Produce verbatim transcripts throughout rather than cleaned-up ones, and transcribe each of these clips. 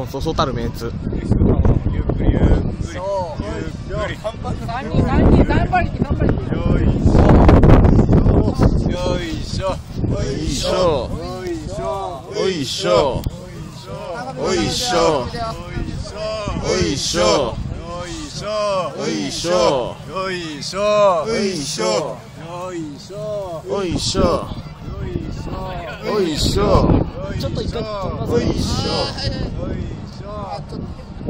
そうそうたるメンツ。 ゆっくりゆっくりゆっくりゆっくり三人三人頑張り頑張り。よいしょよいしょよいしょよいしょよいしょよいしょよいしょよいしょよいしょよいしょよいしょよいしょ。ちょっと一回止めます。よいしょよいしょ。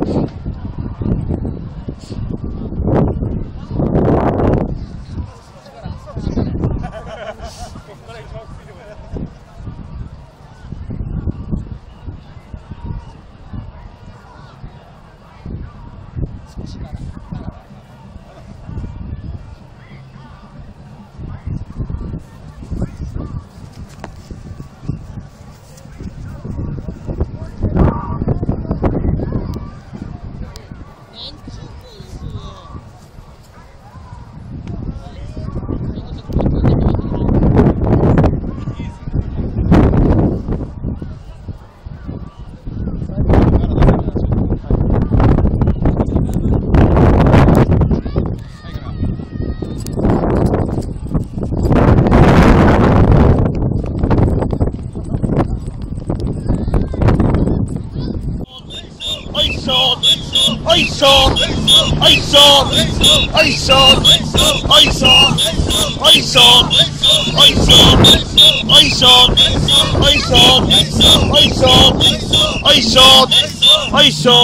おいしょおいしょおいしょおいしょおいしょおいしょおいしょおいしょおいしょおいしょおいしょおいしょ。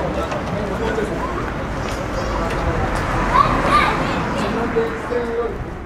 はい。